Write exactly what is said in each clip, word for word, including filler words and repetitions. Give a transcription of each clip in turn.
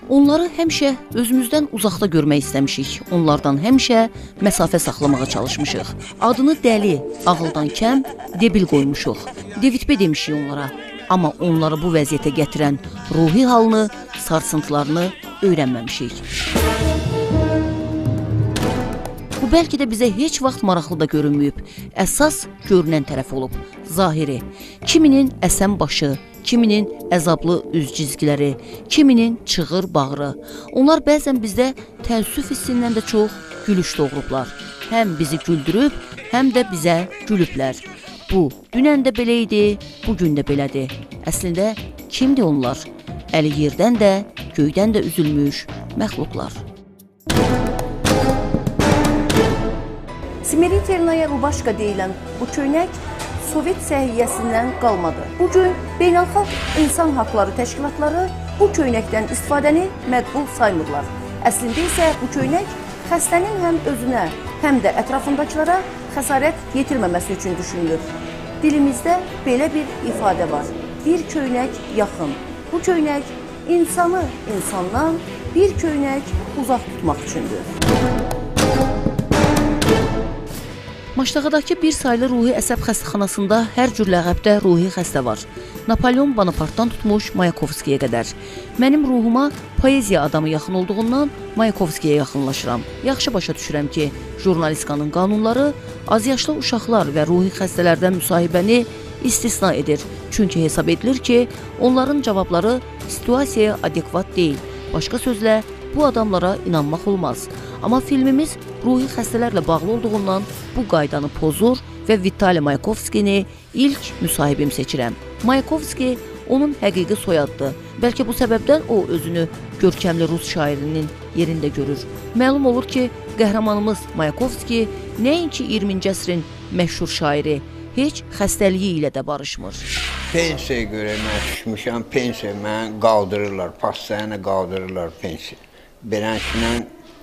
Onları həmişə özümüzdən uzaqda görmək istəmişik. Onlardan həmişə məsafə saxlamağa çalışmışıq. Adını dəli, ağıldan kəm, debil qoymuşuq. Devitbe demişik onlara. Amma onları bu vəziyyətə gətirən ruhi halını, sarsıntılarını öyrənməmişik. Bu bəlkə də bizə heç vaxt maraqlı da görünməyib. Əsas görünən tərəf olub, zahiri. Kiminin əsən başı, kiminin əzablı üz cizgiləri, kiminin çığır bağrı. Onlar bəzən bizdə təəssüf hissindən də çox gülüş doğrublar. Həm bizi güldürüb, həm də bizə gülüblər. Bu, dünən də belə idi, bugün də belədir. Əslində, kimdir onlar? Əli yerdən də, göydən də üzülmüş məxluqlar. Smeriternaya Rubaşka deyilən bu köynək Sovet səhiyyəsindən qalmadı. Bugün beynəlxalq insan haqları təşkilatları bu köynəkdən istifadəni məqbul saymırlar. Əslində isə bu köynək xəstənin həm özünə, həm də ətrafındakılara xəsarət yetirməməsi üçün düşünülür. Dilimizdə belə bir ifadə var. Bir köynək yaxın. Bu köynək insanı insandan, bir köynək uzaq tutmaq üçündür. Maştağadakı bir saylı ruhi əsəb xəstəxanasında hər cür ləğəbdə ruhi xəstə var. Napolyon Bonapartdan tutmuş Mayakovskiyə qədər. Mənim ruhuma poeziya adamı yaxın olduğundan Mayakovskiyə yaxınlaşıram. Yaxşı başa düşürəm ki, jurnalistikanın qanunları azyaşlı uşaqlar və ruhi xəstələrdən müsahibəni istisna edir. Çünki hesab edilir ki, onların cavabları situasiyaya adekvat deyil. Başqa sözlə, bu adamlara inanmaq olmaz. Amma filmimiz ruhi xəstələrlə bağlı olduğundan bu qaydanı pozur və Vitali Mayakovskini ilk müsahibim seçirəm. Mayakovski onun həqiqi soyaddır. Bəlkə bu səbəbdən o özünü görkəmli rus şairinin yerində görür. Məlum olur ki, qəhrəmanımız Mayakovski nəinki iyirminci əsrin məşhur şairi, heç xəstəliyi ilə də barışmır. Pensiyaya görə mən düşmüşəm, pensiya mən qaldırırlar, pastayana qaldırırlar pensiya. Belənkinin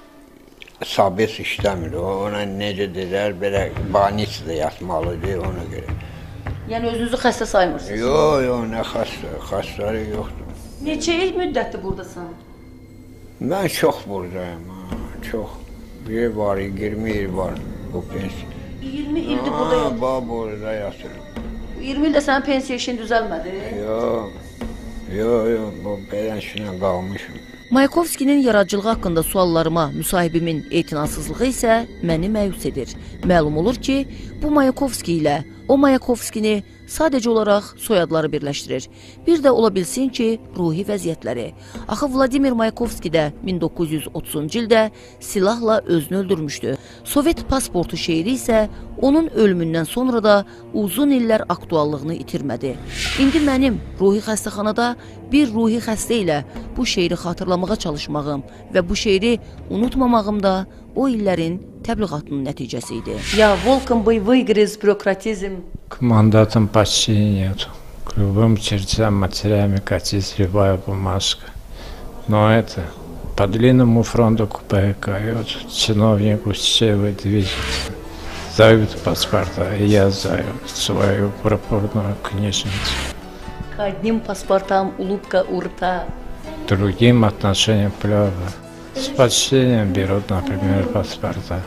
sabit işləmir, ona necə dedilər, belə banisdə yatmalıdır ona görə. Yəni özünüzü xəstə saymırsınız? Yox, yox, nə xəstə, xəstələri yoxdur. Neçə il müddətdir buradasın? Mən çox buradayım, çox. Bir var, iyirmi il var bu pensiya. iyirmi ildir burada yatırım? Bax, burada yatırım. iyirmi ildə sənin pensiya işin düzəlmədi? Yox, yox, yox, bu belənkinin qalmışım. Mayakovskinin yaradıcılığı haqqında suallarıma müsahibimin etinasızlığı isə məni məyus edir. Məlum olur ki, bu Mayakovski ilə o Mayakovskini sadəcə olaraq soyadları birləşdirir. Bir də ola bilsin ki, ruhi vəziyyətləri. Axı Vladimir Mayakovski də min doqquz yüz otuzuncu ildə silahla özünü öldürmüşdü. Sovet pasportu şeiri isə onun ölümündən sonra da uzun illər aktuallığını itirmədi. İndi mənim ruhi xəstəxanada bir ruhi xəstə ilə bu şeiri xatırlamağa çalışmağım və bu şeiri unutmamağım da o illərin təbliğatının nəticəsi idi. Я волком бы выгрыз бюрократизм. К мандатам почти нет. К любым чертям матерями катись любая бумажка. Но это по длинному фронту КПК, и вот чиновник Ущевый движется. Сдают паспорта, и я сдаю свою пропорную книжницу. К одним паспортам улыбка у рта. Другим отношениям плево. С почтением берут, например, паспорта.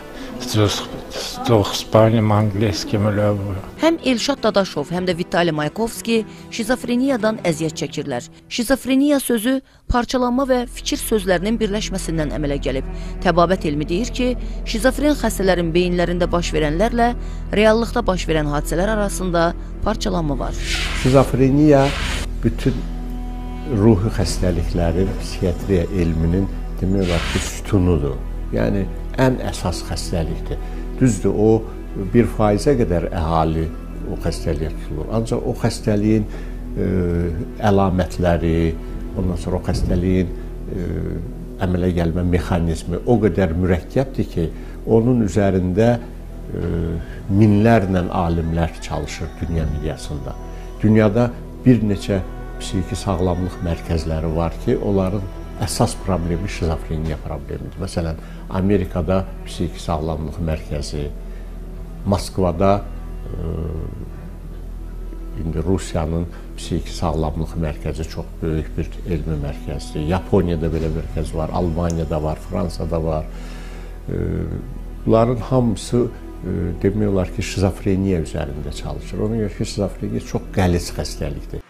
С двухспальным английским любую. Həm Elşad Dadaşov, həm də Vitali Mayakovski şizofreniyadan əziyyət çəkirlər. Şizofreniya sözü parçalanma və fikir sözlərinin birləşməsindən əmələ gəlib. Təbabət elmi deyir ki, şizofren xəstələrin beyinlərində baş verənlərlə reallıqda baş verən hadisələr arasında parçalanma var. Şizofreniya bütün ruhi xəstəliklərin psixiatriya elminin demək olar ki, sütunudur. Yəni, ən əsas xəstəlikdir. Düzdür, o bir faizə qədər əhali o xəstəliyə tutulur. Ancaq o xəstəliyin e, əlamətləri, ondan sonra o xəstəliyin e, əmələ gəlmə mexanizmi o qədər mürəkkəbdir ki, onun üzərində e, minlərlə alimlər çalışır dünya miqyasında. Dünyada bir neçə psixi sağlamlıq mərkəzləri var ki, onların əsas problemi şizofreniya problemidir. Məsələn, Amerikada psixi sağlamlıq mərkəzi, Moskvada e, indi Rusiyanın psixi sağlamlıq mərkəzi çox böyük bir elmi mərkəzdir. Yaponiyada belə mərkəz var, Almaniyada var, Fransada var. Bunların hamısı demək olar ki, şizofreniya üzərində çalışır. Ona görə ki, şizofreniya çox qəliz xəstəlikdir.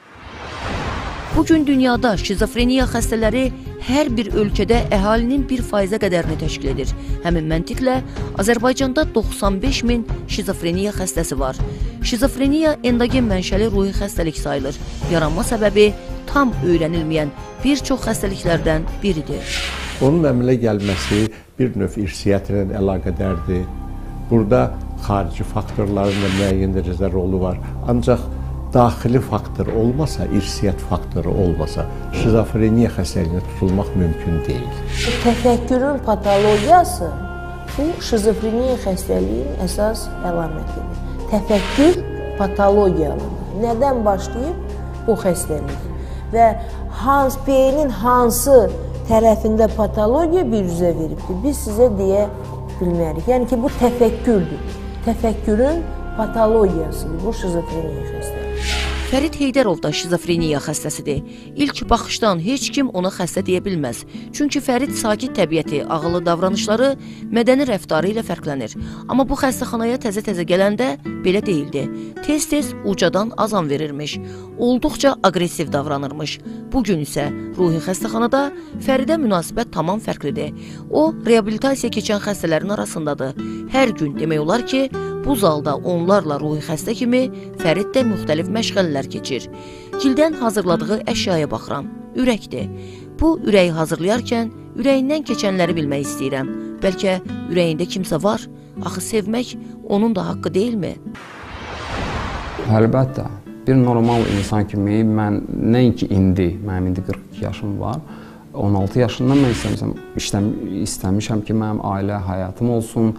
Bugün dünyada şizofreniya xəstələri hər bir ölkədə əhalinin bir faizə qədərini təşkil edir. Həmin məntiqlə Azərbaycanda doxsan beş min şizofreniya xəstəsi var. Şizofreniya endogen mənşəli ruhi xəstəlik sayılır. Yaranma səbəbi tam öyrənilməyən bir çox xəstəliklərdən biridir. Onun əmələ gəlməsi bir növ irsiyyətlə əlaqədardır. Burada xarici faktorların da müəyyən dərəcədə rolu var. Ancaq daxili faktor olmasa, irsiyyət faktoru olmasa, şizofreniya xəstəliyinə tutulmaq mümkün deyil. Təfəkkürün patologiyası bu şizofreniya xəstəliyinin əsas əlamətidir. Təfəkkür patologiyalıdır. Nədən başlayıb bu xəstəlik? Və hans, beynin hansı tərəfində patologiya bir üzə veribdir, biz sizə deyə bilmərik. Yəni ki, bu təfəkkürdür. Təfəkkürün patologiyasıdır bu şizofreniya xəstəliyi. Fərid Heydərov da şizofreniya xəstəsidir. İlk baxışdan heç kim ona xəstə deyə bilməz. Çünki Fərid sakit təbiəti, ağıllı davranışları, mədəni rəftarı ilə fərqlənir. Amma bu xəstəxanaya təzə-təzə gələndə belə deyildi. Tez-tez ucadan azam verirmiş. Olduqca aqressiv davranırmış. Bugün isə ruhi xəstəxanada Fəridə münasibət tamam fərqlidir. O, reabilitasiya keçən xəstələrin arasındadır. Hər gün demək olar ki, bu zalda onlarla ruhi xəstə kimi Fərid də müxtəlif məşğələlər keçir. Gildən hazırladığı əşyaya baxıram. Ürəkdir. Bu ürəyi hazırlayarkən ürəyindən keçənləri bilmək istəyirəm. Bəlkə ürəyində kimsə var. Axı sevmək onun da haqqı deyilmi? Əlbəttə. Bir normal insan kimi mən nəinki indi, mənim indi qırx iki yaşım var. on altı yaşından mən istəmişəm, işləm, istəmişəm ki, mənim ailə həyatım olsun.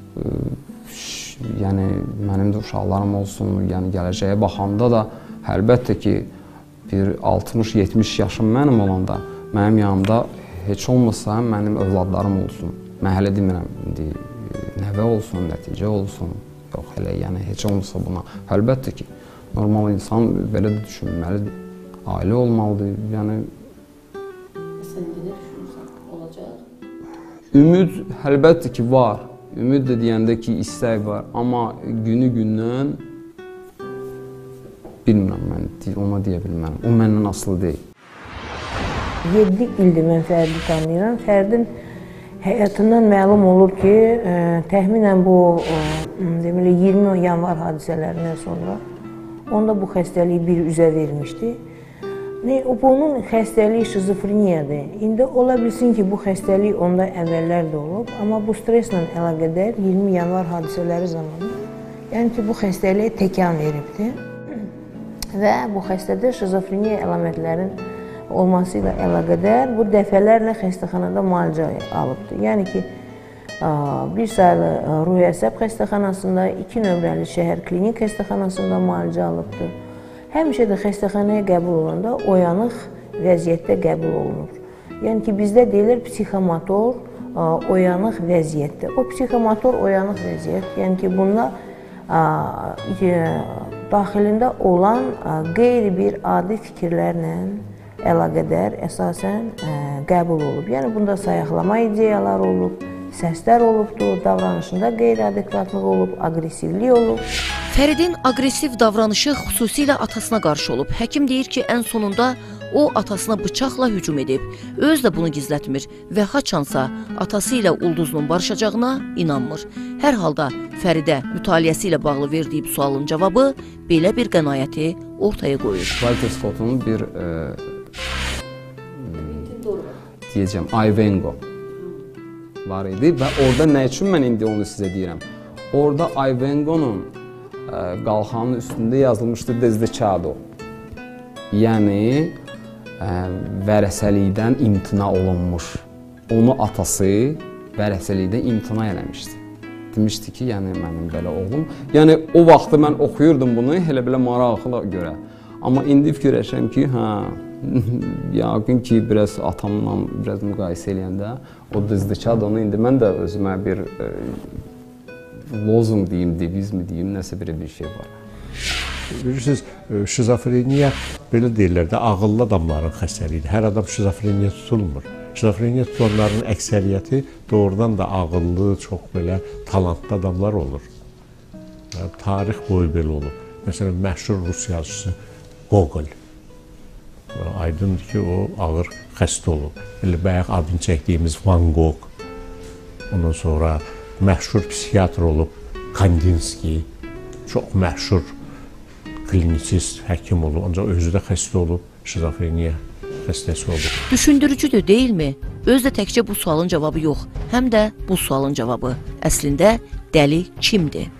Yəni mənim də uşaqlarım olsun, yəni gələcəyə baxanda da əlbəttə ki, bir altmış yetmiş yaşım mənim olanda, mənim yanımda heç olmasa mənim övladlarım olsun. Mən hələ demirəm, indi nəvə olsun, nəticə olsun, yox hələ, yəni heç olmasa buna. Əlbəttə ki, normal insan belə də düşünməlidir, ailə olmalıdır, yəni... Sən də nə düşünürsən, olacaq? Ümid əlbəttə ki, var. Ümid də deyəndə ki, istək var, amma günü-gündən bilmirəm, mən ona deyə bilmərəm. O məndən asılı deyil. yeddi ildir mən Fəridi tanıyıram. Fəridin həyatından məlum olur ki, ə, təxminən bu deməli, iyirmi yanvar hadisələrindən sonra onda bu xəstəliyi bir üzə vermişdi. Ne, bunun xəstəliyi şizofreniyadır. İndi ola bilsin ki, bu xəstəlik onda əvvəllər də olub, amma bu streslə əlaqədar iyirmi yanvar hadisələri zamanı, yəni ki, bu xəstəliyə təkan veribdir və bu xəstədə şizofreniya əlamətlərin olması ilə əlaqədar bu dəfələrlə xəstəxanada müalicə alıbdır. Yəni ki, bir sayılı Ruhi Əsəb xəstəxanasında, iki nömrəli şəhər klinik xəstəxanasında müalicə alıbdır. Həmişə də xəstəxanaya qəbul olanda oyanıq vəziyyətdə qəbul olunur. Yəni ki, bizdə deyilir psixomotor oyanıq vəziyyətdə. O psixomotor oyanıq vəziyyət, yəni ki, bunlar daxilində olan qeyri bir adi fikirlərlə əlaqədar əsasən qəbul olub. Yəni, bunda sayaqlama ideyalar olub, səslər olubdur, davranışında qeyri-adekvatlıq olub, aqressivlik olub. Fəridin aqressiv davranışı xüsusilə atasına qarşı olub. Həkim deyir ki, ən sonunda o atasına bıçaqla hücum edib. Öz də bunu gizlətmir və haçansa atası ilə ulduzunun barışacağına inanmır. Hər halda Fəridə mütaliəsi ilə bağlı verdiyi sualın cavabı belə bir qənaəti ortaya qoyur. Walter Scott'un bir e, deyəcəm, Ayvengo var idi və orada nə üçün mən indi onu sizə deyirəm? Orada Ayvengo'nun qalxanın üstündə yazılmışdı Dezdechado. Yəni, vərəsəlikdən imtina olunmuş. Onu atası vərəsəlikdən imtina eləmişdi. Demişdi ki, yəni mənim belə oğlum. Yəni, o vaxtı mən oxuyurdum bunu, elə belə maraqla görə. Amma indi fikirləşirəm ki, hə, yəqin ki, biraz atamla biraz müqayisə eləyəndə o Dezdechadonu indi mən də özümə bir lozung deyim, deviz mi deyim, nəsə bir bir şey var. Bilirsiniz, şizofreniya belə deyirlər də, ağıllı adamların xəstəliyidir. Hər adam şizofreniya tutulmur. Şizofreniya tutulanların əksəriyyəti doğrudan da ağıllı, çox belə talantlı adamlar olur. Yəni, tarix boyu belə olur. Məsələn, məşhur Rus yazıcısı Gogol. Aydındır ki, o ağır xəstə olub. Elə bayaq adını çəkdiyimiz Van Gogh. Ondan sonra məşhur psixiatr olub Kandinsky. Çox məşhur klinisist, həkim olub. Ancaq özü də xəstə olub, şizofreniya xəstəsi olub. Düşündürücüdür, deyilmi? Özü də təkcə bu sualın cavabı yox, həm də bu sualın cavabı. Əslində, dəli kimdir?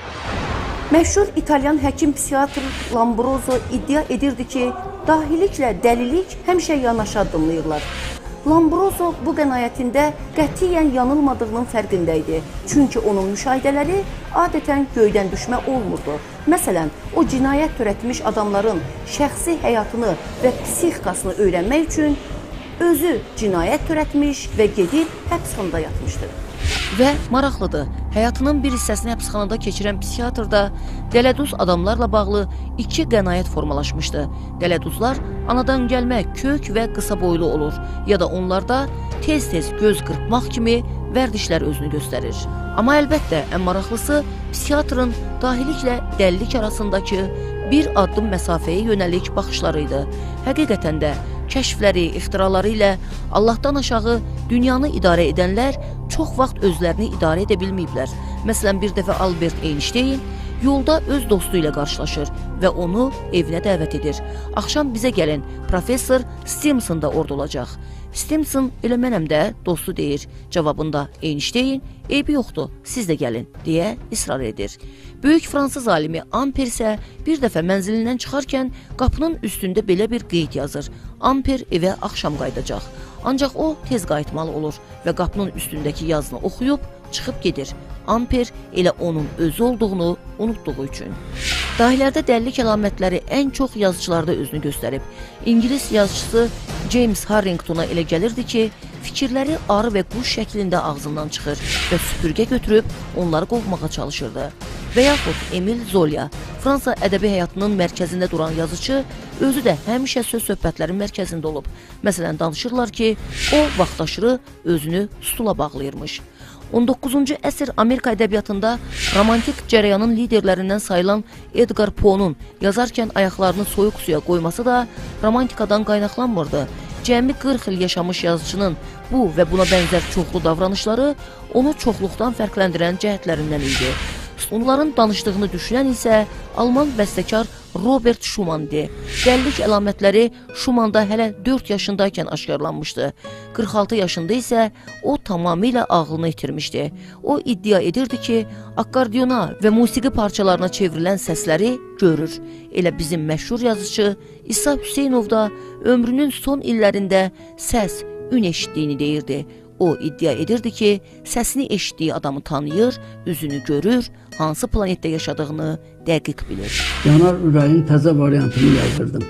Məşhur İtalyan həkim psixiatr Lombroso iddia edirdi ki, dahiliklə dəlilik həmişə yanaşı addımlayırlar. Lombroso bu qənaətində qətiyyən yanılmadığının fərqində idi. Çünki onun müşahidələri adətən göydən düşmə olmurdu. Məsələn, o cinayət törətmiş adamların şəxsi həyatını və psixikasını öyrənmək üçün özü cinayət törətmiş və gedib həbsxanada yatmışdı. Və maraqlıdır, həyatının bir hissəsini həbsxanada keçirən psixiatr da dələduz adamlarla bağlı iki qənaət formalaşmışdı. Dələduzlar anadan gəlmə kök və qısa boylu olur, ya da onlarda tez-tez göz qırpmaq kimi vərdişlər özünü göstərir. Amma əlbəttə, ən maraqlısı psixiatrın dahiliklə dəlilik arasındakı bir addım məsafəyə yönəlik baxışları idi. Həqiqətən də kəşfləri, ixtiraları ilə Allahdan aşağı dünyanı idarə edənlər çox vaxt özlərini idarə edə bilməyiblər. Məsələn, bir dəfə Albert Einstein yolda öz dostu ilə qarşılaşır və onu evinə dəvət edir. Axşam bizə gəlin, professor Stimson da orada olacaq. Stimson elə mənəm də, dostu deyir. Cavabında Einstein, eybi yoxdur, siz də gəlin, deyə israr edir. Böyük fransız alimi Amper isə bir dəfə mənzilindən çıxarkən qapının üstündə belə bir qeyd yazır. Amper evə axşam qayıdacaq. Ancaq o tez qayıtmalı olur və qapının üstündəki yazını oxuyub çıxıb gedir. Amper elə onun özü olduğunu unutduğu üçün. Dahilərdə dəlilik əlamətləri ən çox yazıçılarda özünü göstərib. İngilis yazıçısı James Harringtona elə gəlirdi ki, fikirləri arı və quş şəklində ağzından çıxır və süpürgə götürüb onları qovmağa çalışırdı. Və yaxud Emil Zola, Fransa ədəbi həyatının mərkəzində duran yazıcı, özü də həmişə söz-söhbətlərin mərkəzində olub. Məsələn, danışırlar ki, o vaxtaşırı özünü stula bağlayırmış. on doqquzuncu əsr Amerika ədəbiyyatında romantik cərəyanın liderlərindən sayılan Edgar Poe'nun yazarkən ayaqlarını soyuq suya qoyması da romantikadan qaynaqlanmırdı. Cəmi qırx il yaşamış yazıcının bu və buna bənzər çoxlu davranışları onu çoxluqdan fərqləndirən cəhətlərindən idi. Onların danışdığını düşünən isə Alman bəstəkar Robert Schumann'di. Dəlilik əlamətləri Schumann'da hələ dörd yaşındaykən aşkarlanmışdı. qırx altı yaşında isə o tamamilə ağlını itirmişdi. O iddia edirdi ki, akkordiyona və musiqi parçalarına çevrilən səsləri görür. Elə bizim məşhur yazıcı İsa Hüseynov da ömrünün son illərində səs, ün eşitdiyini deyirdi. O iddia edirdi ki, səsini eşitdiyi adamı tanıyır, üzünü görür, hansı planetdə yaşadığını dəqiq bilir. Yanar ürəyin təzə variantını yazdırdım.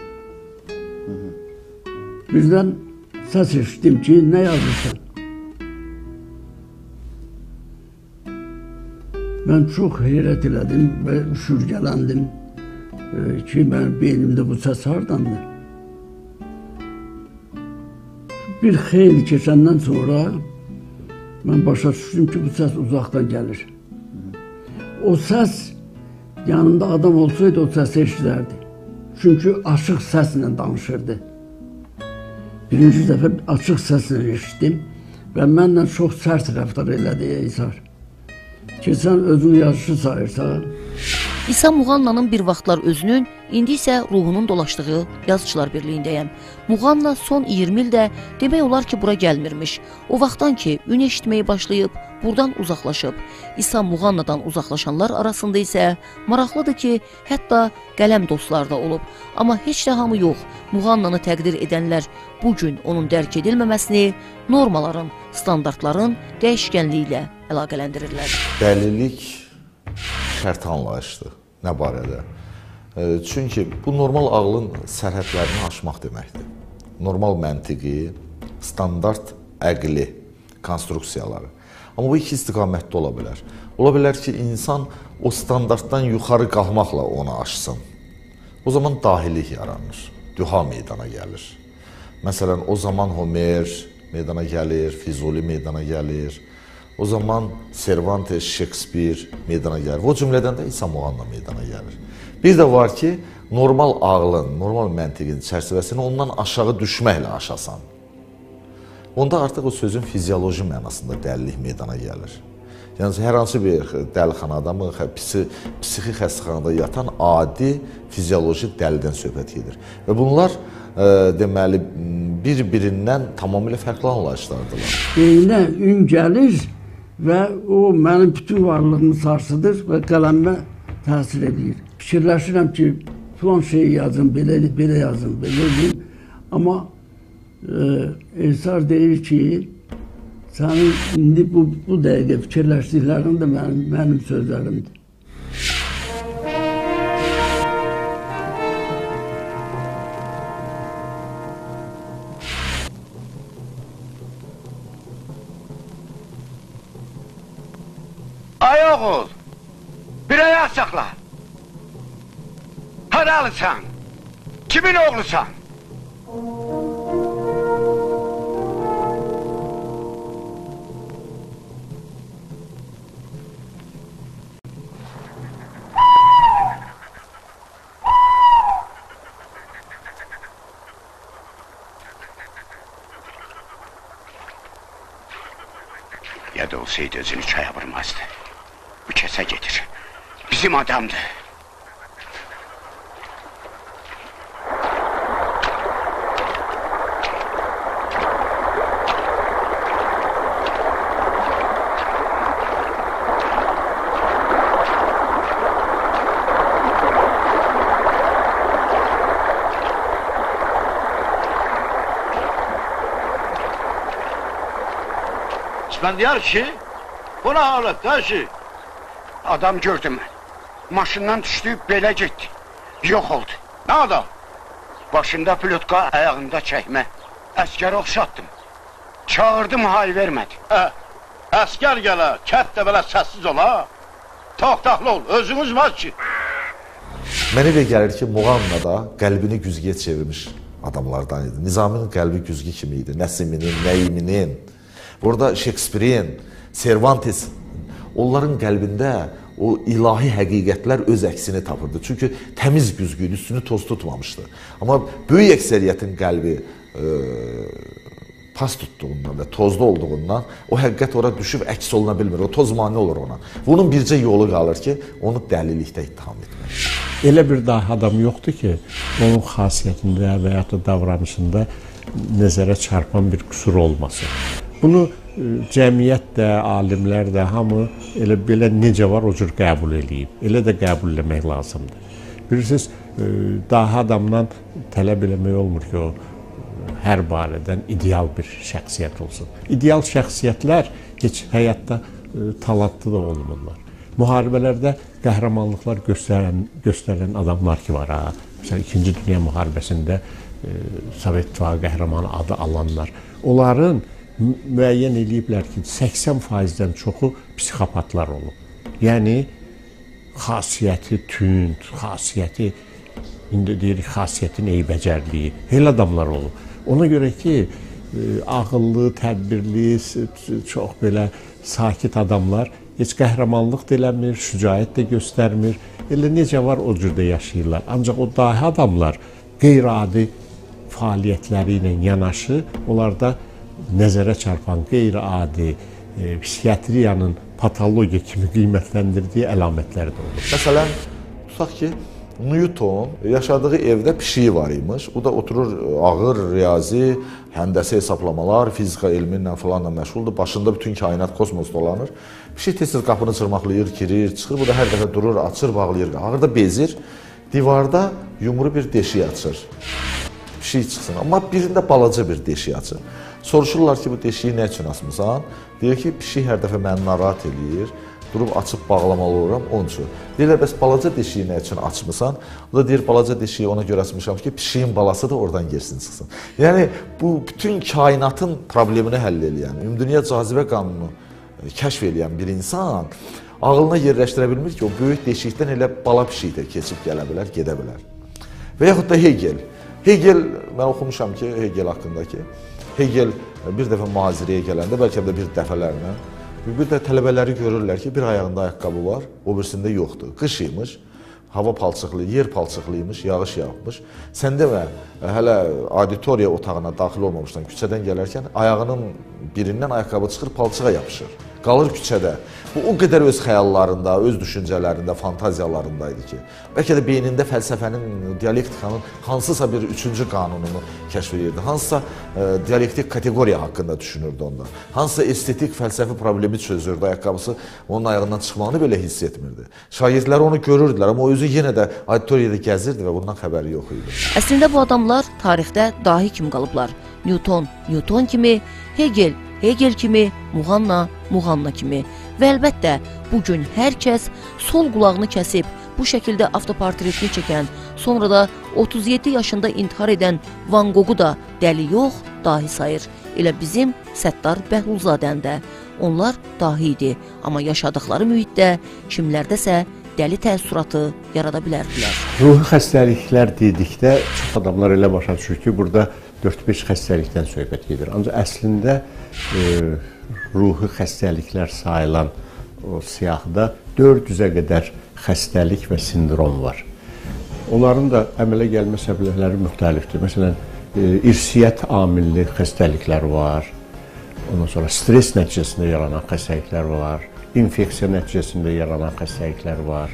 Birdən səs eşitdim ki, nə yazırsan? Mən çox heyrət elədim və üşürgələndim ki, mənim beynimdə bu səs hardandır? Bir xeyli keçəndən sonra mən başa düşdüm ki, bu səs uzaqdan gəlir. O səs yanımda adam olsaydı o səsi eşidərdi. Çünki açıq səslə danışırdı. Birinci dəfə açıq səslə eşitdim və mənlə çox sərt rəftar elədi İsar. Ki, sən özünü yazıcı sayırsan. İsa Muğannanın bir vaxtlar özünün, indi isə ruhunun dolaşdığı Yazıçılar Birliyindəyəm. Muğanna son iyirmi ildə demək olar ki, bura gəlmirmiş. O vaxtdan ki, ün eşitməyi başlayıb, buradan uzaqlaşıb. İsa Muğannadan uzaqlaşanlar arasında isə maraqlıdır ki, hətta qələm dostlar da olub. Amma heç də hamı yox. Muğannanı təqdir edənlər bugün onun dərk edilməməsini normaların, standartların dəyişkənliyi ilə əlaqələndirirlər. Dəlilik şərt anlayışdır. Nə barədə? Çünki bu normal ağlın sərhədlərini aşmaq deməkdir. Normal məntiqi, standart əqli konstruksiyaları. Amma bu iki istiqamətdə ola bilər. Ola bilər ki, insan o standartdan yuxarı qalmaqla onu aşsın. O zaman dahilik yaranır, düha meydana gəlir. Məsələn, o zaman Homer meydana gəlir, Füzuli meydana gəlir. O zaman Cervantes, Shakespeare meydana gəlir. O cümlədən də İsa Muğanna meydana gəlir. Bir də var ki, normal ağlın, normal məntiqin çərçivəsini ondan aşağı düşməklə aşasan. Onda artıq o sözün fizioloji mənasında dəlilik meydana gəlir. Yəni, hər hansı bir dəlixanada mı, psixi xəstəxanada yatan adi fizioloji dəlidən söhbət gedir. Və bunlar e, deməli, bir-birindən tamamilə fərqli anlayışlardılar. Beyinə ün gəlir və o mənim bütün varlığımı sarsıdır və qələmə təsir edir. Fikirləşirəm ki, filan şeyi yazın, belə, belə yazın, belə edin. Amma e, Eysar deyir ki, sənin indi bu, bu dəqiqə fikirləşdiklərin də mənim, mənim sözlərimdir. Ayaq ol, bir ayaq saxla. Haralısan, kimin oğlusan? Ya da olsaydı özünü çaya vurmazdı. Bu kese getir. Bizim adamdı. Ben diyor ki, bu ne halet der ki? Adam gördüm, maşından düştü, belə gitti, yok oldu. Ne adam? Başında pilotka, ayağında çəkmə, əskər oxşatdım. Çağırdım, hay vermədi. Hə, əskər gələ, kət də belə səssiz ola, toxtaqlı ol, özümüz var ki. Mənə elə gəlir ki, Muğanna da qəlbini güzgüyə çevirmiş adamlardan idi. Nizaminin qəlbi güzgü kimi idi, Nəsiminin, Nəyiminin. Burada Shakespeare'in, Cervantes, onların qəlbində o ilahi həqiqətlər öz əksini tapırdı. Çünki təmiz güzgüydü, üstünü toz tutmamışdı. Amma böyük əksəriyyətin qəlbi e, pas tutduğundan və tozlu olduğundan o həqiqət ora düşüb əks oluna bilmir. O toz mane olur ona. Bunun bircə yolu qalır ki, onu dəlilikdə ittiham etmək. Elə bir daha adam yoxdur ki, onun xasiyyətində və ya da davranışında nəzərə çarpan bir qüsur olmasın. Bunu cəmiyyət də, alimlər də, hamı elə belə necə var o cür qəbul eləyib. Elə də qəbul eləmək lazımdır. Bilirsiniz, daha adamdan tələb eləmək olmur ki, o hər barədən ideal bir şəxsiyyət olsun. İdeal şəxsiyyətlər heç həyatda talantlı da olmurlar. Müharibələrdə qəhrəmanlıqlar göstərən, göstərən adamlar ki var, ha. Məsələn, İkinci Dünya müharibəsində e, Sovet İttifaqı qəhrəmanı adı alanlar. Onların müəyyən eləyiblər ki, səksən faizdən çoxu psixopatlar olub. Yəni, xasiyyəti tünd, xasiyyəti, indi deyirik, xasiyyətin eybəcərliyi, elə adamlar olub. Ona görə ki, ağıllı, tədbirli, çox belə sakit adamlar heç qəhrəmanlıq da eləmir, şücaət də göstərmir. Elə necə var o cürdə yaşayırlar. Ancaq o dahi adamlar qeyri-adi fəaliyyətləri ilə yanaşı, onlarda nəzərə çarpan qeyri-adi e, psixiatriyanın patologiya kimi qiymətləndirdiyi əlamətlər də olur. Məsələn, tutaq ki, Newton yaşadığı evdə pişiyi var imiş. O da oturur ağır, riyazi, həndəsi hesablamalar, fizika elmi ilə falanla məşğuldur. Başında bütün kainat, kosmos dolanır. Pişik tez-tez qapını çırmaqlayır, girir, çıxır. Bu da hər dəfə durur, açır, bağlayır. Ağırda bezir, divarda yumru bir deşik açır. Pişik çıxsın. Amma birində balaca bir deşik açır. Soruşurlar ki, bu deşiyi nə üçün açmısan? Deyir ki, pişik hər dəfə məni narahat eləyir. Durub açıb bağlamalı oluram, onun üçün. Deyirlər, bəs balaca deşiyi nə üçün açmısan? O da deyir, balaca deşiyi ona görə açmışam ki, pişiyin balası da oradan girsin, çıxsın. Yəni, bu bütün kainatın problemini həll eləyən, ümumdünya cazibə qanunu kəşf eləyən bir insan ağlına yerləşdirə bilmir ki, o böyük deşikdən elə bala pişik də keçib gələ bilər, gedə bilər. Və yaxud da Hegel. Hegel, mən oxumuşam ki, Hegel haqqındakı. Hegel bir dəfə mühazirəyə gələndə, bəlkə də bir dəfələrlə, bir də tələbələri görürlər ki, bir ayağında ayaqqabı var, o birisində yoxdur. Qış imiş, hava palçıqlı, yer palçıqlıymış, yağış yağmış. Sən demə, hələ auditoriya otağına daxil olmamışdan küçədən gələrkən ayağının birindən ayaqqabı çıxır, palçığa yapışır. Qalır küçədə. Bu o qədər öz xəyallarında, öz düşüncələrində, fantaziyalarında idi ki, bəlkə də beynində fəlsəfənin, dialektikanın hansısa bir üçüncü qanununu kəşf edirdi. Hansısa e, dialektik kateqoriya haqqında düşünürdü onda. Hansısa estetik fəlsəfi problemi çözürdü, ayaqqabısı onun ayağından çıxmağını belə hiss etmirdi. Şagirdlər onu görürdülər, amma o özü yenə də auditoriyada gəzirdi və bundan xəbəri yox idi. Əslində bu adamlar tarixdə dahi kimi qalıblar. Newton, Newton kimi, Hegel, Hegel kimi, Muğanna, Muğanna kimi. Və əlbəttə, bugün hər kəs sol qulağını kəsib, bu şəkildə avtoportretini çəkən, sonra da otuz yeddi yaşında intihar edən Van Gogh'u da dəli yox, dahi sayır. Elə bizim Səttar Bəhlulzadəni də. Onlar dahi idi, amma yaşadıkları mühitdə, kimlərdəsə dəli təəssüratı yarada bilərdilər. Ruhi xəstəliklər dedikdə çox adamlar elə başa düşür ki, burada dörd beş xəstəlikdən söhbət gedir. Ancaq əslində e, ruhi xəstəliklər sayılan o siyahıda dörd yüzə qədər xəstəlik və sindrom var. Onların da əmələ gəlmə səbəbləri müxtəlifdir. Məsələn, e, irsiyyət amilli xəstəliklər var. Ondan sonra stres nəticəsində yaranan xəstəliklər var. İnfeksiya nəticəsində yaranan xəstəliklər var.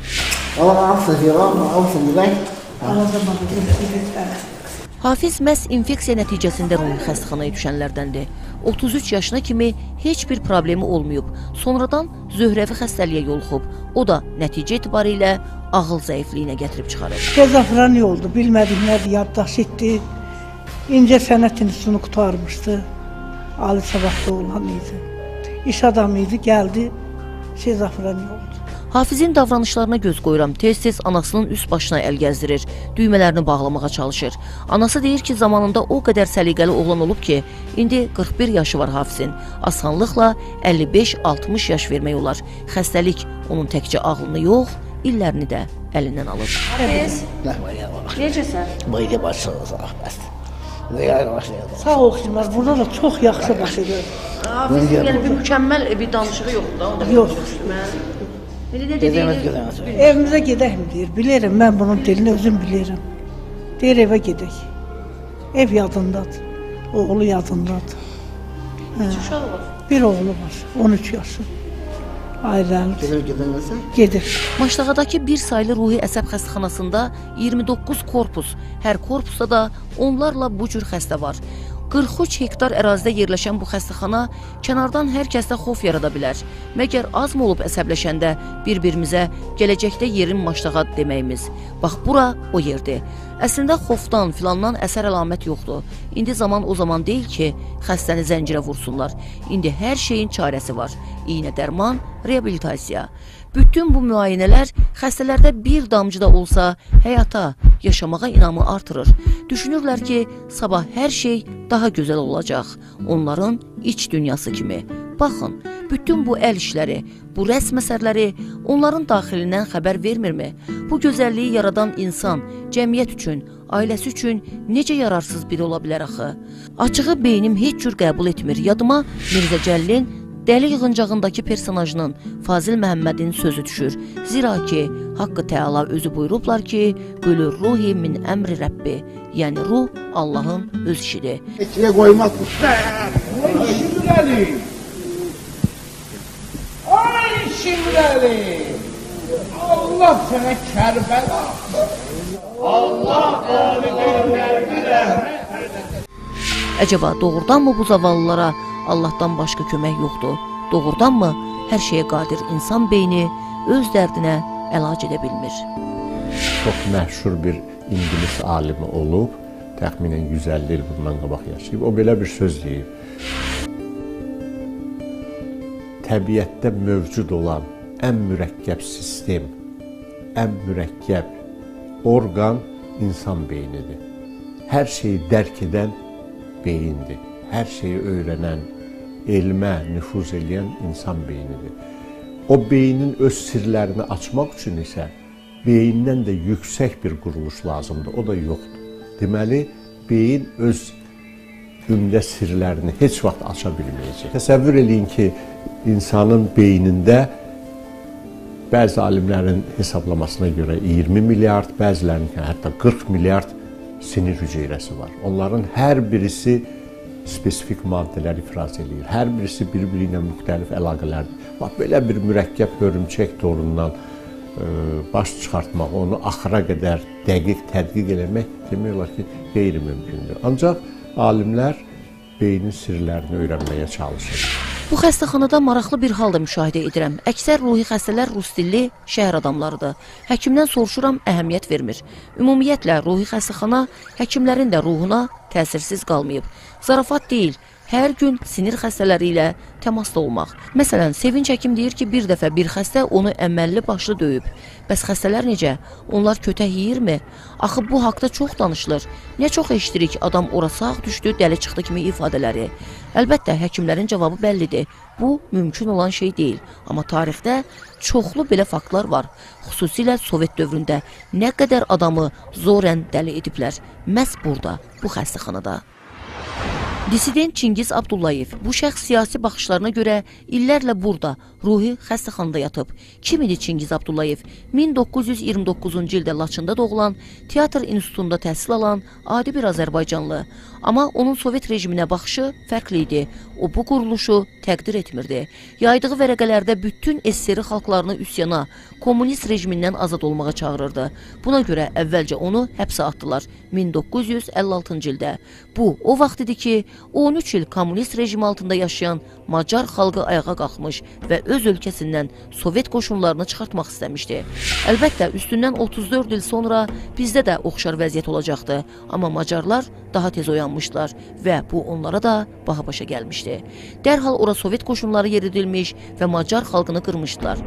Hafiz məhz infeksiya nəticəsində ruhi xəstəxanaya düşənlərdəndir. otuz üç yaşına kimi heç bir problemi olmayıb. Sonradan zöhrəvi xəstəliyə yoluxub. O da nəticə etibarilə ağıl zəifliyinə gətirib çıxarır. Şizofreniya oldu, bilmədik nədir, yaddaş etdi. İncə sənət institutunu qurtarmışdı. Ali savadlı olan idi. İş adamı idi, gəldi, şizofreniya oldu. Hafizin davranışlarına göz qoyuram, tez-tez anasının üst başına əl gəzdirir, düymələrini bağlamağa çalışır. Anası deyir ki, zamanında o qədər səliqəli oğlan olub ki, indi qırx bir yaşı var Hafizin. Asanlıqla əlli beş altmış yaş vermək olar. Xəstəlik onun təkcə ağlını yox, illərini də əlindən alır. Hafiz, necəsən? Bayıda başlayacaq, bəs. Sağ ol xidmət, burada da çox yaxşı baş edir. Hafiz, yəni bir mükəmməl bir danışığı yoxdur. Yox. Evimizə gedək mi deyir, bilirim, mən bunun dilini özüm bilirəm. Deyir, evə gedək. Ev yadındadır, oğlu yadındadır. Üç uşağı var? Bir oğlu var, on üç yaşı. Ailəli. Gedir, gedin Gedir. Maştağadakı bir sayılı ruhi əsəb xəstəxanasında iyirmi doqquz korpus, hər korpusda da onlarla bu cür xəstə var. qırx üç hektar ərazidə yerləşən bu xəstəxana kənardan hər kəsdə xof yarada bilər. Məgər azmı olub əsəbləşəndə bir-birimizə gələcəkdə yerin Maştağad deməyimiz? Bax, bura o yerdir. Əslində xofdan, filandan əsər əlamət yoxdur. İndi zaman o zaman deyil ki, xəstəni zəncirə vursunlar. İndi hər şeyin çarəsi var. İynə dərman, reabilitasiya. Bütün bu müayinələr xəstələrdə bir damcı da olsa həyata, yaşamağa inamı artırır. Düşünürlər ki, sabah hər şey daha gözəl olacaq. Onların iç dünyası kimi. Baxın, bütün bu əl işləri, bu rəsm əsərləri onların daxilindən xəbər vermirmi? Bu gözəlliyi yaradan insan, cəmiyyət üçün, ailəsi üçün necə yararsız biri ola bilər axı? Açığı beynim heç cür qəbul etmir. Yadıma Mirzə Cəllin Dəli yığıncağındakı personajının Fazil Məhəmmədin sözü düşür. Zira ki, Haqqı Teala özü buyurublar ki, Qülür ruhi min əmri Rəbbi, yəni ruh Allahın öz işidir. İçine koymak mı? Şimdəli! Ay şimdəli! Allah sənə Kərbəla! Allah qalibinlərini rəhmət! Əcəba doğrudanmı bu zavallılara Allahdan başqa kömək yoxdur? Doğrudanmı hər şeyə qadir insan beyni öz dərdinə əlac edə bilmir? Çox məşhur bir İngilis alimi olub, təxminən yüz əlli il bundan qabaq yaşayıb. O belə bir söz deyib. Təbiətdə mövcud olan ən mürəkkəb sistem, ən mürəkkəb orqan insan beynidir. Hər şeyi dərk edən beyindir. Hər şeyi öyrənən, elmə nüfuz edən insan beynidir. O beynin öz sirlərini açmaq üçün isə beyindən də yüksək bir quruluş lazımdır. O da yoxdur. Deməli, beyin öz ümdə sirlərini heç vaxt aça bilməyəcək. Təsəvvür eləyin ki, insanın beynində bəzi alimlərin hesablamasına görə iyirmi milyard, bəzilərinin hətta qırx milyard sinir hüceyrəsi var. Onların hər birisi spesifik maddələr ifraz edir. Hər birisi bir-biri ilə müxtəlif əlaqələrdir. Bax, belə bir mürəkkəb hörümçək torundan e, baş çıxartmaq, onu axıra qədər dəqiq tədqiq eləmək demək olar ki, qeyri-mümkündür. Ancaq alimlər beynin sirlərini öyrənməyə çalışır. Bu xəstəxanada maraqlı bir hal da müşahidə edirəm. Əksər ruhi xəstələr rus dilli şəhər adamlarıdır. Həkimdən soruşuram, əhəmiyyət vermir. Ümumiyyətlə, ruhi xəstəxana həkimlərin də ruhuna təsirsiz qalmayıb. Zarafat deyil, hər gün sinir xəstələri ilə təmasda olmaq. Məsələn, Sevinç həkim deyir ki, bir dəfə bir xəstə onu əməlli başlı döyüb. Bəs xəstələr necə? Onlar kötək yeyirmi? Axı bu haqda çox danışılır. Nə çox eşitirik adam ora sağ düşdü, dəli çıxdı kimi ifadələri. Əlbəttə, həkimlərin cavabı bəllidir. Bu, mümkün olan şey deyil. Amma tarixdə çoxlu belə faktlar var. Xüsusilə Sovet dövründə nə qədər adamı zorən dəli ediblər. Məhz burada, bu xəstəxanada. Dissident Çingiz Abdullayev bu şəxs siyasi baxışlarına görə illərlə burada, ruhi xəstəxanada yatıb. Kim idi Çingiz Abdullayev? min doqquz yüz iyirmi doqquzuncu ildə Laçında doğulan, teatr institutunda təhsil alan adi bir Azərbaycanlı. Amma onun Sovet rejiminə baxışı fərqli idi. O bu quruluşu təqdir etmirdi. Yaydığı vərəqələrdə bütün S S R xalqlarını üsyana, komünist rejimindən azad olmağa çağırırdı. Buna görə əvvəlcə onu həbsə atdılar min doqquz yüz əlli altıncı ildə. Bu, o vaxt idi ki, on üç il komünist rejim altında yaşayan Macar xalqı ayağa qalxmış və öz ölkəsindən Sovet qoşunlarını çıxartmaq istəmişdi. Əlbəttə, üstündən otuz dörd il sonra bizdə də oxşar vəziyyət olacaqdı. Amma Macarlar daha tez oyanmışlar və bu onlara da baha başa gəlmişdi. Dərhal ora Sovet qoşunları yeridilmiş və Macar xalqını qırmışdılar.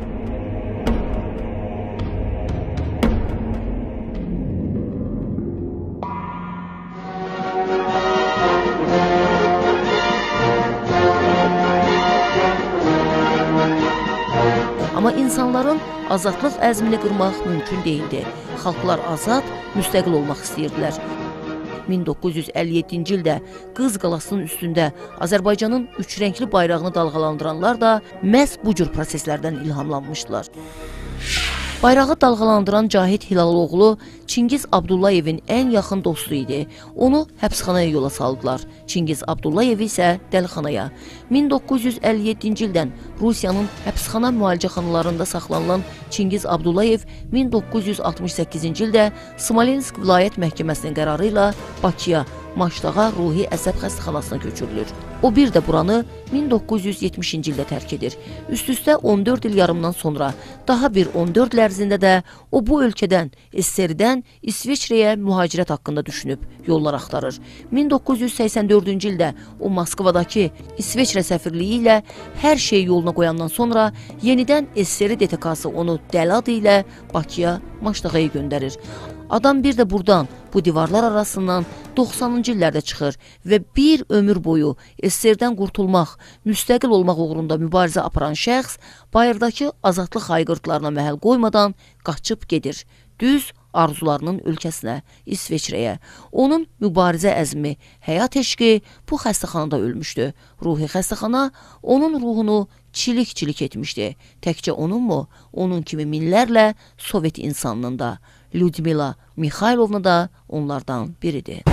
Amma insanların azadlıq əzmini qırmaq mümkün deyildi. Xalqlar azad, müstəqil olmaq istəyirdilər. min doqquz yüz əlli yeddinci ildə Qız qalasının üstündə Azərbaycanın üç rəngli bayrağını dalğalandıranlar da məhz bu cür proseslərdən ilhamlanmışdılar. Bayrağı dalğalandıran Cahid Hilaloğlu Çingiz Abdullayevin ən yaxın dostu idi. Onu həbsxanaya yola saldılar. Çingiz Abdullayev isə dəlixanaya. min doqquz yüz əlli yeddinci ildən Rusiyanın həbsxana müalicəxanalarında saxlanılan Çingiz Abdullayev min doqquz yüz altmış səkkizinci ildə Smolensk vilayət məhkəməsinin qərarı ilə Bakıya, Maşdağa ruhi əsəb xəstəxanasına köçürülür. O bir də buranı min doqquz yüz yetmişinci ildə tərk edir. Üst-üstə on dörd il yarımdan sonra daha bir on dörd il ərzində də o bu ölkədən, S S R-dən İsveçrəyə mühacirət haqqında düşünüb, yollar axtarır. min doqquz yüz səksən dördüncü ildə o Moskvadakı İsveçrə səfirliyi ilə hər şeyi yoluna qoyandan sonra yenidən S S R D T K-sı onu dəli adı ilə Bakıya, Maşdağaya göndərir. Adam bir də buradan, bu divarlar arasından doxsanıncı illərdə çıxır və bir ömür boyu S S R-dən qurtulmaq, müstəqil olmaq uğrunda mübarizə aparan şəxs bayırdakı azadlıq hayqırtılarına məhəl qoymadan qaçıb gedir. Düz arzularının ölkəsinə, İsveçrəyə. Onun mübarizə əzmi, həyat eşqi bu xəstəxanada ölmüşdü. Ruhi xəstəxana onun ruhunu çilik-çilik etmişdi. Təkcə onun mu? Onun kimi minlərlə Sovet insanının da. Lyudmila Mixaylovna da onlardan biridir.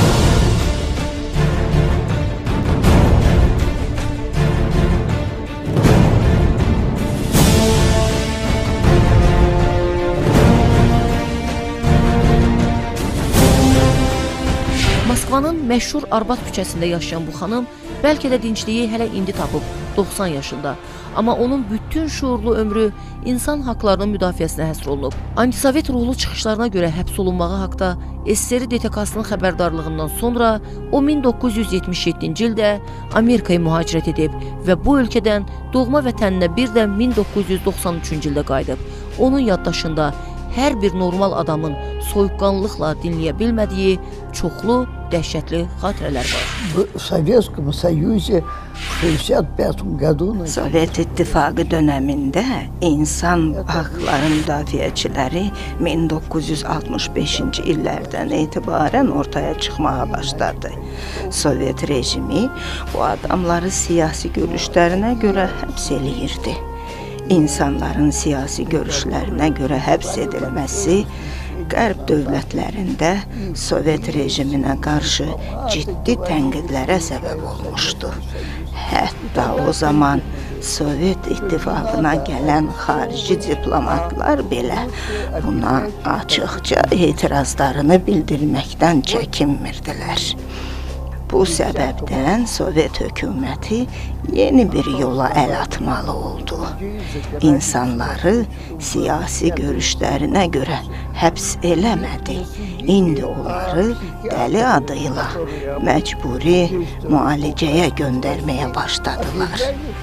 Moskvanın məşhur Arbat küçəsində yaşayan bu xanım bəlkə də dincliyi hələ indi tapıb, doxsan yaşında. Amma onun bütün şuurlu ömrü insan haqlarının müdafiəsinə həsr olunub. Antisovet ruhlu çıxışlarına görə həbs olunmağı haqda S S R D T K-sının xəbərdarlığından sonra o min doqquz yüz yetmiş yeddinci ildə Amerikaya mühacirət edib və bu ölkədən doğma vətəninə bir də min doqquz yüz doxsan üçüncü ildə qayıdıb. Onun yaddaşında hər bir normal adamın soyuqqanlıqla dinləyə bilmədiyi çoxlu dəhşətli xatirələr var. В Советском Союзе в шестьдесят пятом году... Sovet İttifaqı dönəmində insan haqları müdafiəçiləri min doqquz yüz altmış beşinci illərdən etibarən ortaya çıxmağa başladı. Sovet rejimi bu adamları siyasi görüşlərinə görə həbs eləyirdi. İnsanların siyasi görüşlərinə görə həbs edilməsi Qərb dövlətlərində Sovet rejiminə qarşı ciddi tənqidlərə səbəb olmuşdu. Hətta o zaman Sovet İttifaqına gələn xarici diplomatlar belə buna açıqca etirazlarını bildirməkdən çəkinmirdilər. Bu səbəbdən Sovet hökuməti yeni bir yola əl atmalı oldu. İnsanları siyasi görüşlərinə görə həbs eləmədi. İndi onları dəli adıyla məcburi müalicəyə göndərməyə başladılar.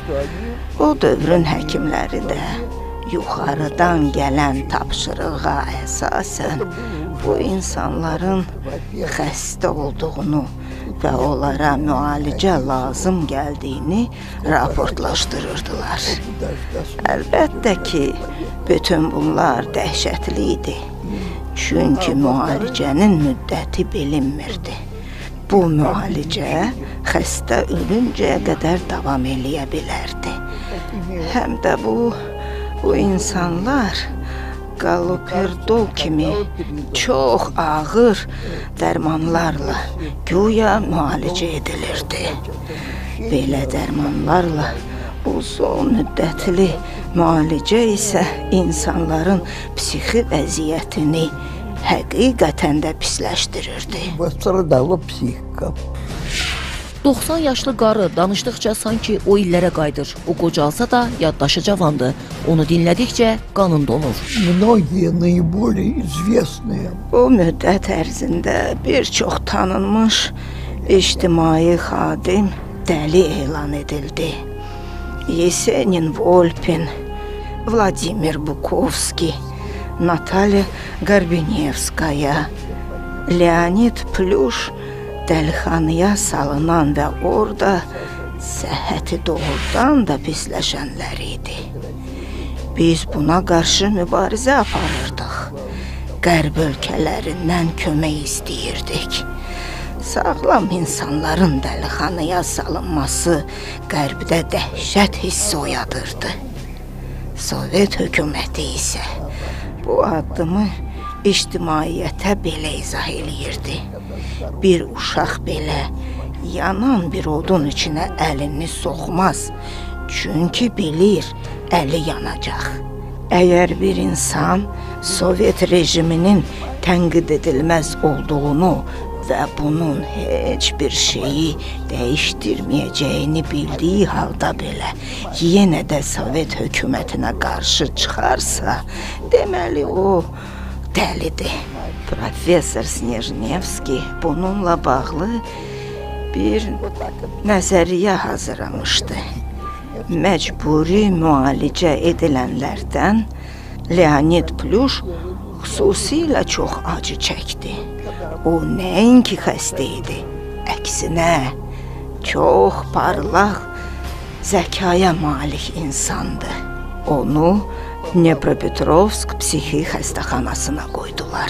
O dövrün həkimləri də yuxarıdan gələn tapşırığa əsasən bu insanların xəstə olduğunu və onlara müalicə lazım gəldiyini raportlaşdırırdılar. Əlbəttə ki, bütün bunlar dəhşətli idi. Çünki müalicənin müddəti bilinmirdi. Bu müalicə xəstə ölüncəyə qədər davam eləyə bilərdi. Həm də bu, bu insanlar Galoperdol kimi çox ağır dərmanlarla güya müalicə edilirdi. Belə dərmanlarla uzun müddətli müalicə isə insanların psixi vəziyyətini həqiqətən də pisləşdirirdi. Пострадала психика. doxsan yaşlı qarı danışdıqca sanki o illərə qayıdır. O qocalsa da yaddaşı cavandır. Onu dinlədikcə qanın donur. Многие наиболее известные. Bu müddət ərzində bir çox tanınmış ictimai xadim dəli elan edildi. Yesenin Volpin, Vladimir Bukovski, Natalya Gorbenevskaya, Leonid Plush dəlixanaya salınan və orada səhhəti doğrudan da pisləşənlər idi. Biz buna qarşı mübarizə aparırdıq. Qərb ölkələrindən kömək istəyirdik. Sağlam insanların dəlixanaya salınması Qərbdə dəhşət hissi oyadırdı. Sovet hökuməti isə bu addımı ictimaiyyətə belə izah eləyirdi. Bir uşaq belə yanan bir odun içinə əlini soxmaz. Çünki bilir, əli yanacaq. Əgər bir insan Sovet rejiminin tənqid edilməz olduğunu və bunun heç bir şeyi dəyişdirməyəcəyini bildiyi halda belə yenə də Sovet hökumətinə qarşı çıxarsa, deməli o dəlidir. Professor Snejnevski bununla bağlı bir nəzəriyyə hazırlamışdı. Məcburi müalicə edilənlərdən Leonid Plush xüsusilə çox acı çəkdi. O nəinki xəstə idi, əksinə çox parlaq zəkaya malik insandı. Onu Dnepropetrovsk psixi xəstəxanasına qoydular.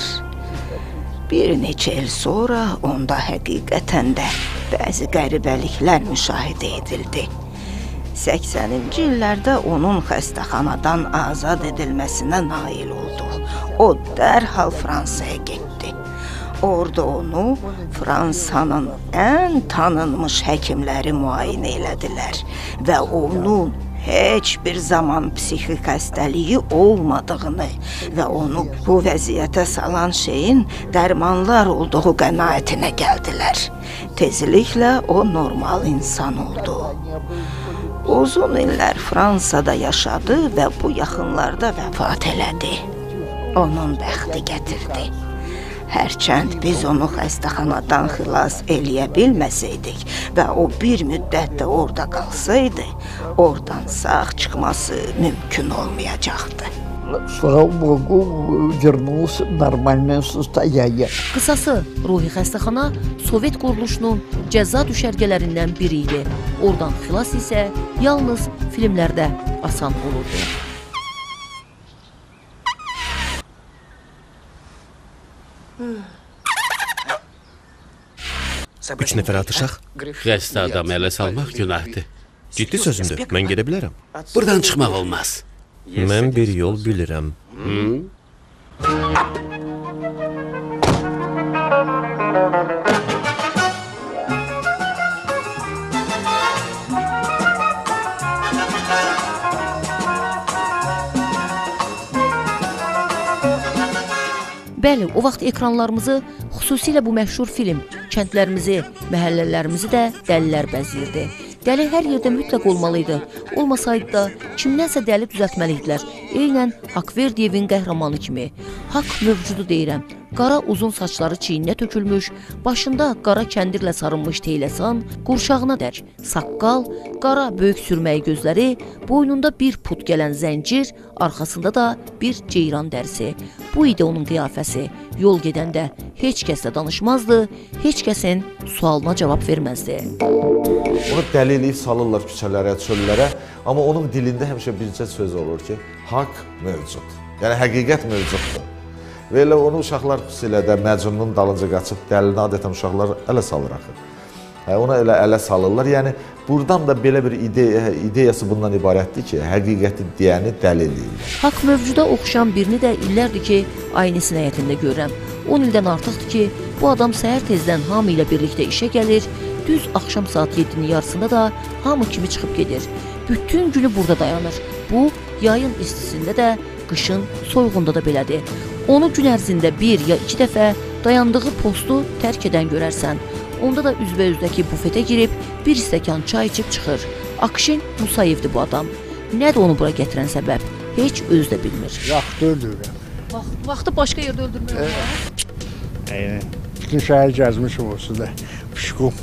Bir neçə il sonra onda həqiqətən də bəzi qəribəliklər müşahidə edildi. səksəninci illərdə onun xəstəxanadan azad edilməsinə nail oldu. O dərhal Fransaya getdi. Orada onu Fransanın ən tanınmış həkimləri müayinə elədilər və onun heç bir zaman psixi xəstəliyi olmadığını və onu bu vəziyyətə salan şeyin dərmanlar olduğu qənaətinə gəldilər. Tezliklə o normal insan oldu. Uzun illər Fransada yaşadı və bu yaxınlarda vəfat elədi. Onun bəxti gətirdi. Hərçənd biz onu xəstəxanadan xilas eləyə bilməsəydik və o bir müddət də orada qalsaydı, oradan sağ çıxması mümkün olmayacaqdı. Слава Богу, вернулся в нормальное состояние. Qısası, ruhi xəstəxana Sovet quruluşunun cəza düşərgələrindən biri idi. Oradan xilas isə yalnız filmlərdə asan olurdu. Üç nəfər atışaq. Xəstə adam ələ salmaq günahdır. Ciddi sözümdür, mən gedə bilərəm. Buradan çıxmaq olmaz. Mən bir yol bilirəm. Hı? Bəli, o vaxt ekranlarımızı, xüsusilə bu məşhur film, kəndlərimizi, məhəllələrimizi də dəlilər bəzəyirdi. Dəli hər yerdə mütləq olmalıydı. Olmasaydı da kimdənsə dəli düzəltməliydilər. Eynən Haqverdiyevin qəhrəmanı kimi. Haqq mövcudu deyirəm. Qara uzun saçları çiyninə tökülmüş, başında qara kəndirlə sarınmış teyləsan, qurşağına dək, saqqal, qara böyük sürməyi gözləri, boynunda bir put gələn zəncir, arxasında da bir ceyran dərisi. Bu idi onun qiyafəsi. Yol gedəndə heç kəslə danışmazdı, heç kəsin sualına cavab verməzdi. Onu dəli eləyib salırlar küçələrə, çöllərə, amma onun dilində həmişə bircə söz olur ki, haqq mövcud. Yəni həqiqət mövcuddur. Və elə onu uşaqlar xüsusilə də Məcnunun dalınca qaçıb dəlini adətən uşaqlar ələ salır axı. Hə, ona elə ələ salırlar. Yəni buradan da belə bir ideya, ideyası bundan ibarətdir ki, həqiqəti deyəni dəli eləyirlər. Haqq mövcuda oxşan birini də illərdir ki, aynı sinəyətində görürəm. on ildən artıqdır ki, bu adam səhər tezdən hamı ilə birlikdə işə gəlir, düz axşam saat yeddinin yarısında da hamı kimi çıxıb gedir. Bütün günü burada dayanır. Bu, yayın istisində də, qışın soyuğunda da belədir. Onu gün ərzində bir ya iki dəfə dayandığı postu tərk edən görərsən. Onda da üzbəüzdəki bufetə girib bir stəkan çay içib çıxır. Akşin Musayevdir bu adam. Nədir onu bura gətirən səbəb? Heç öz də bilmir. Vaxtı öldürürəm. Vaxt, vaxtı başqa yerdə öldürmək olar? Yəni, bütün şəhər gəzmişim olsun da, pişqum.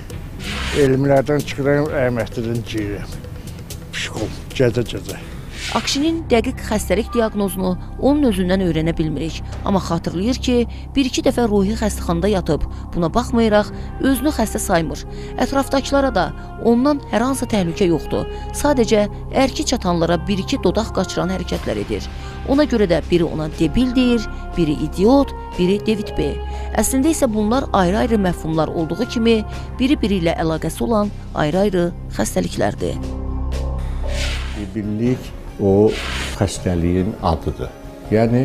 Elmlərdən çıxıram, əhmətlidən girirəm. Pişqum, gecə-gecə. Akşinin dəqiq xəstəlik diaqnozunu onun özündən öyrənə bilmirik. Amma xatırlayır ki, bir-iki dəfə ruhi xəstəxanada yatıb. Buna baxmayaraq, özünü xəstə saymır. Ətrafdakılara da ondan hər hansı təhlükə yoxdur. Sadəcə, ərki çatanlara bir-iki dodaq qaçıran hərəkətlər edir. Ona görə də biri ona debil deyir, biri idiot, biri David B. Əslində isə bunlar ayrı-ayrı məfhumlar olduğu kimi, biri-biri ilə əlaqəsi olan ayrı-ayrı xəstəliklərdir. Debillik o xəstəliyin adıdır. Yəni,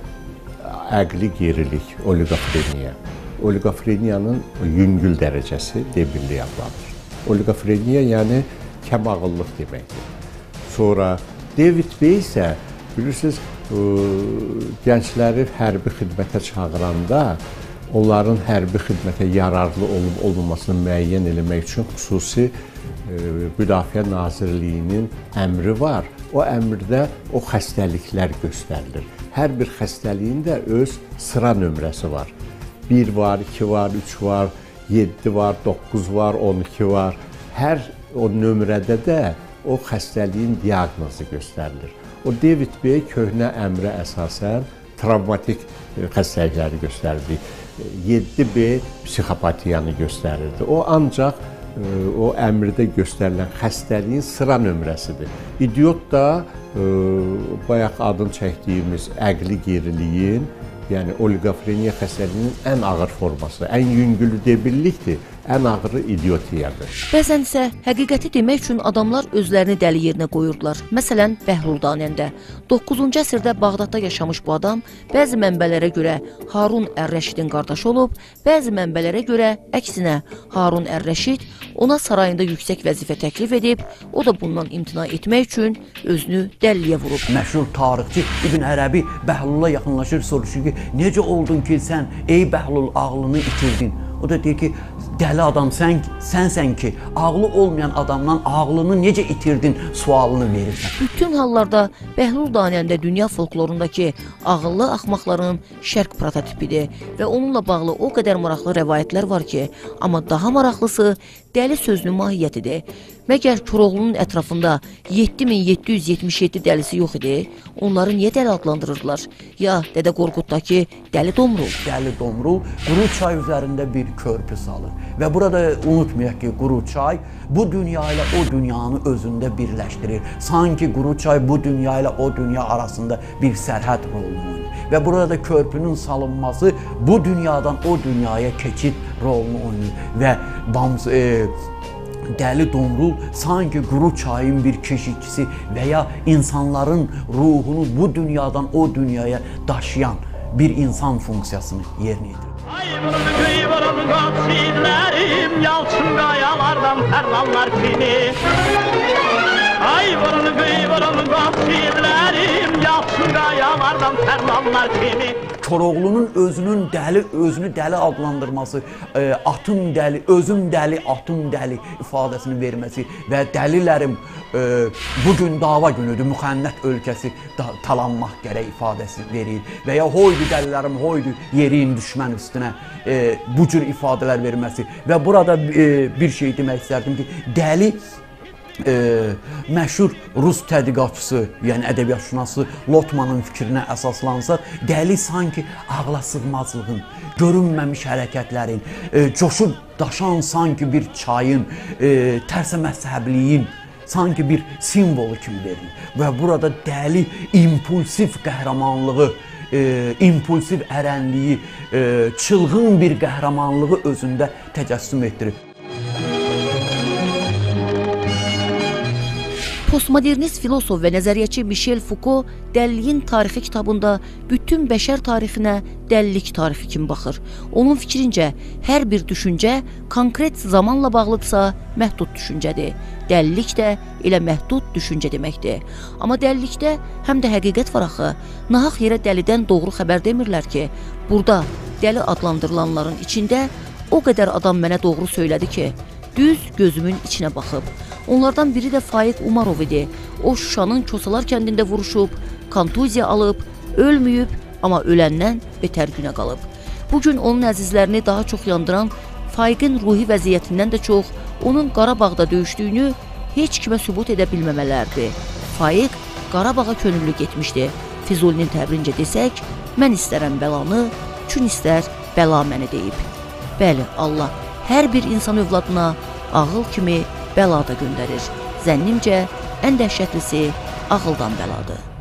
əqli gerilik, oligofreniya. Oligofreniyanın yüngül dərəcəsi debillik adlanır. Oligofreniya, yəni kəm ağıllıq deməkdir. Sonra David B isə, bilirsiniz, gəncləri hərbi xidmətə çağıranda, onların hərbi xidmətə yararlı olub-olmamasını müəyyən eləmək üçün xüsusi Müdafiə Nazirliyinin əmri var. O əmrdə o xəstəliklər göstərilir. Hər bir xəstəliyin də öz sıra nömrəsi var. bir var, iki var, üç var, yeddi var, doqquz var, on iki var. Hər o nömrədə də o xəstəliyin diaqnozu göstərilir. O David B. köhnə əmrə əsasən travmatik xəstəlikləri göstərdi. yeddi B. psixopatiyanı göstərirdi. O ancaq o əmrdə göstərilən xəstəliyin sıra nömrəsidir. İdiot da bayaq adını çəkdiyimiz əqli geriliyin, yəni oligofreniya xəstəliyinin ən ağır forması, ən yüngülü debillikdir, ən ağırı idiotiyadır. Bəzən isə həqiqəti demək üçün adamlar özlərini dəli yerinə qoyurdular. Məsələn, Bəhruldanəndə. doqquzuncu əsrdə Bağdadda yaşamış bu adam bəzi mənbələrə görə Harun Ər-Rəşidin qardaşı olub, bəzi mənbələrə görə əksinə Harun Ər-Rəşid ona sarayında yüksək vəzifə təklif edib, o da bundan imtina etmək üçün özünü dəlliyə vurub. Məşhur tarixçi İbn Ərəbi Bəhlula yaxınlaşır, soruşur ki, necə oldun ki sən ey Bəhlul ağlını itirdin? O da deyir ki, dəli adam sən, sənsən ki, ağlı olmayan adamdan ağlını necə itirdin sualını verirsən. Bütün hallarda Bəhlul Daniyəli də dünya folklorundakı ağıllı axmaqların şərq prototipidir və onunla bağlı o qədər maraqlı rəvayətlər var ki, amma daha maraqlısı dəli sözünün mahiyyətidir. Məgər Koroğlunun ətrafında yeddi min yeddi yüz yetmiş yeddi dəlisi yox idi? Onları niyə dəli adlandırırlar? Ya Dədə Qorquddakı Dəli Domrul? Dəli Domrul quru çay üzərində bir körpü salır. Və burada unutmayaq ki, quru çay bu dünya ilə o dünyanı özündə birləşdirir. Sanki quru çay bu dünya ilə o dünya arasında bir sərhəd rolunu oynayır. Və burada körpünün salınması bu dünyadan o dünyaya keçid rolunu oynayır. Və Bams, e, Dəli Domrul sanki quru çayın bir keşikçisi və ya insanların ruhunu bu dünyadan o dünyaya daşıyan bir insan funksiyasını yerinə yetirir. Ay vurun qıyvırın qasidlərim, yalçın qayalardan fərmanlar kimi. Ay vurun qıyvırın qasidlərim, yalçın qayalardan fərmanlar kimi. Koroğlunun özünün dəli, özünü dəli adlandırması, e, atım dəli, özüm dəli, atım dəli ifadəsini verməsi və dəlilərim e, bugün dava günüdür, müxənnət ölkəsi da, talanmaq gərək ifadəsi verir və ya hoydu dəlilərim, hoydu yerin düşmən üstünə e, bu cür ifadələr verməsi və burada e, bir şey demək istərdim ki, dəli E, məşhur Rus tədqiqatçısı, yəni ədəbiyyatşünası Lotmanın fikrinə əsaslansa, dəli sanki ağla sığmazlığın, görünməmiş hərəkətlərin, e, coşub daşan sanki bir çayın, e, tərsə məzhəbliyin sanki bir simvolu kimi verilir. Və burada dəli impulsiv qəhrəmanlığı, e, impulsiv ərənliyi, e, çılğın bir qəhrəmanlığı özündə təcəssüm etdirir. Postmodernist filosof və nəzəriyyəçi Michel Foucault dəliliyin tarixi kitabında bütün bəşər tarixinə dəlilik tarixi kimi baxır. Onun fikrincə, hər bir düşüncə konkret zamanla bağlıdsa məhdud düşüncədir. Dəlilik də elə məhdud düşüncə deməkdir. Amma dəlilikdə həm də həqiqət var axı. Nahaq yerə dəlidən doğru xəbər demirlər ki, burada dəli adlandırılanların içində o qədər adam mənə doğru söylədi ki, düz gözümün içinə baxıb. Onlardan biri də Faiq Umarov idi. O Şuşanın Kosalar kəndində vuruşub, kontuziya alıb, ölməyib, amma öləndən betər günə qalıb. Bugün onun əzizlərini daha çox yandıran Faiqin ruhi vəziyyətindən də çox onun Qarabağda döyüşdüyünü heç kimə sübut edə bilməmələrdir. Faiq Qarabağa könüllü getmişdi. Füzulinin təbrincə desək, mən istərəm bəlanı, çün istər bəla məni deyib. Bəli, Allah hər bir insan övladına ağıl kimi bəla da göndərir. Zənnimcə, ən dəhşətlisi ağıldan bəladır.